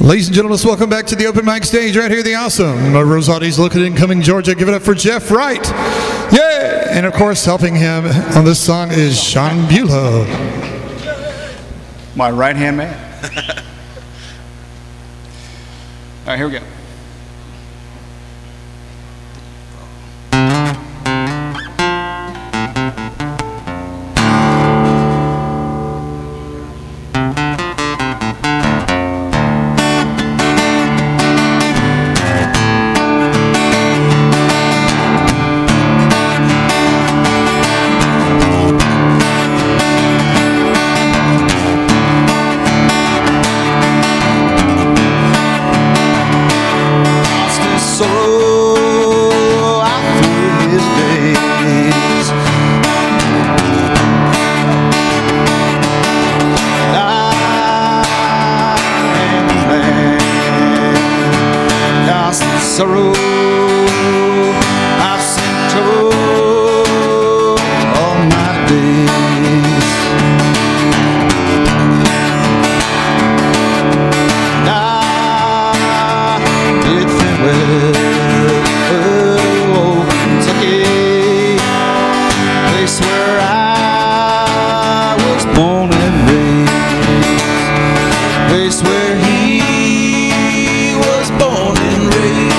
Ladies and gentlemen, let's welcome back to the open mic stage right here, the awesome Rosati's Look at Incoming Georgia. Give it up for Jeff Wright. Yeah! And of course, helping him on this song is Sean Bulow. My right-hand man. All right, here we go. Sorrow I've seen through all my days. I bid farewell to old Kentucky, place where I was born and raised, place where he was born and raised.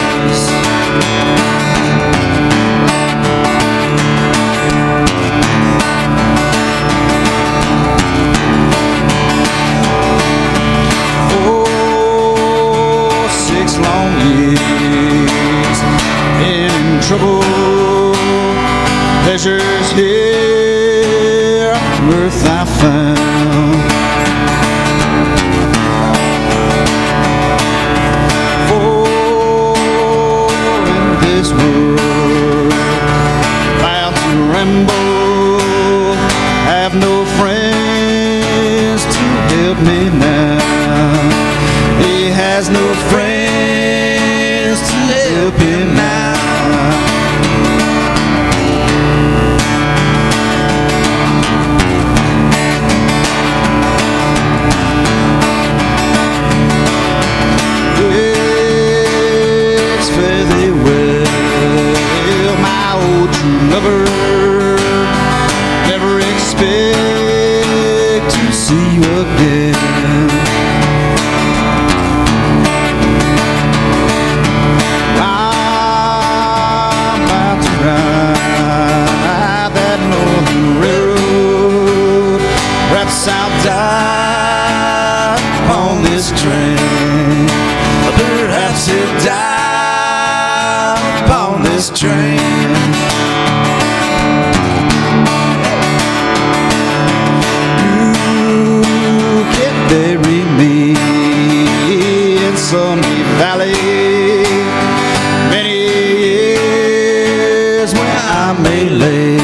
Long years in trouble, pleasures here worth I found. For in this world bound to ramble, have no friends to help me now. He has no friends to help him now. Yes, fare thee well, my old true lover. Never expect to see you again. I'll die on this train. Perhaps he'll die upon this train. You can bury me in some valley, many years where I may lay.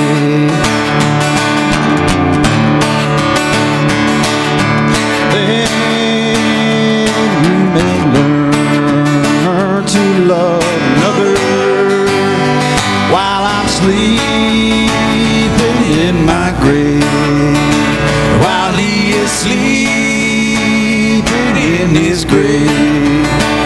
Love another while I'm sleeping in my grave, while he is sleeping in his grave.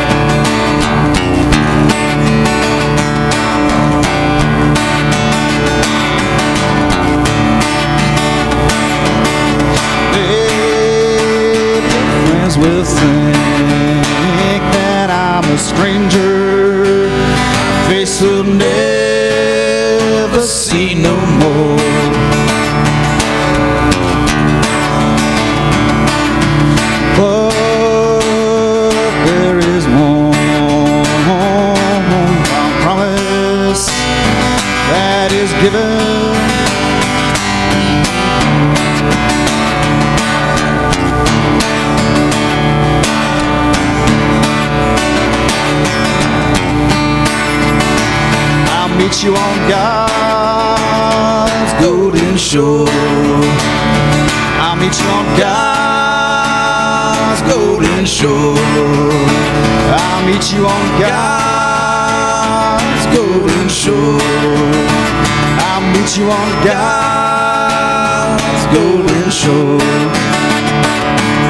Friends will think that I'm a stranger, face will never see no more. But there is one promise that is given. Meet you on God's golden shore. I'll meet you on God's golden shore. I'll meet you on God's golden shore. I'll meet you on God's golden shore.